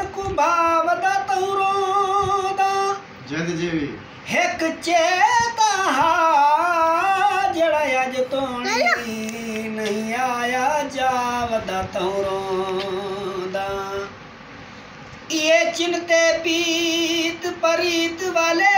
को भावदा तौरोदा जिंद जीवी एक चेता जड़ा अज तोणी नहीं आया जावदा तौरोदा ये चिंते पीत परीत वाले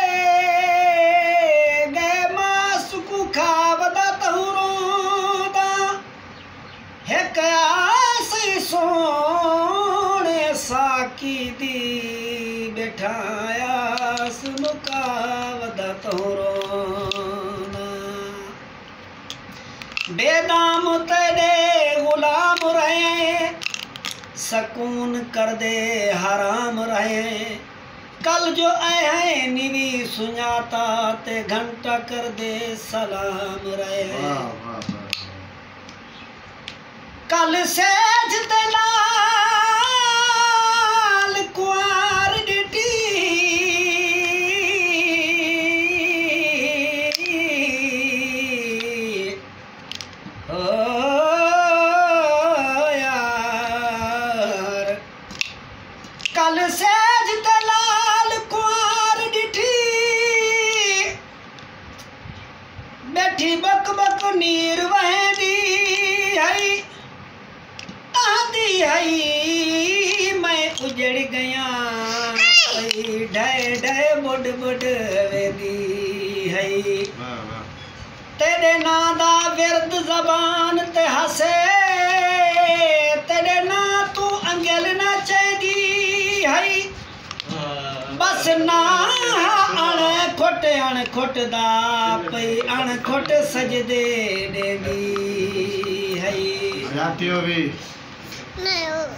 गए मास को खावदा तौरोदा है कयासी सोने साकी दी बैठाया सुमुकावदा तौरोदा बेदाम तेरे गुलाम रहे सकून कर दे हराम रहे कल जो आए हैं निवी सुनाता ते घंटा कर दे सलाम रहे कल से जते लाल कुआर डिटी कल सेज ते लाल कुआर डिठी बैठी बक बक नीर वहदी हई आंदी हई मैं उजड़ गया ढय ढय बुड बुड वेदी हई तेरे नादा विरद जबान ते हसे तेरे ना तू अंगल ना चेदी हई बस ना अण खोट दा पई अण खोट सजदे देदी हई जाती हो भी नहीं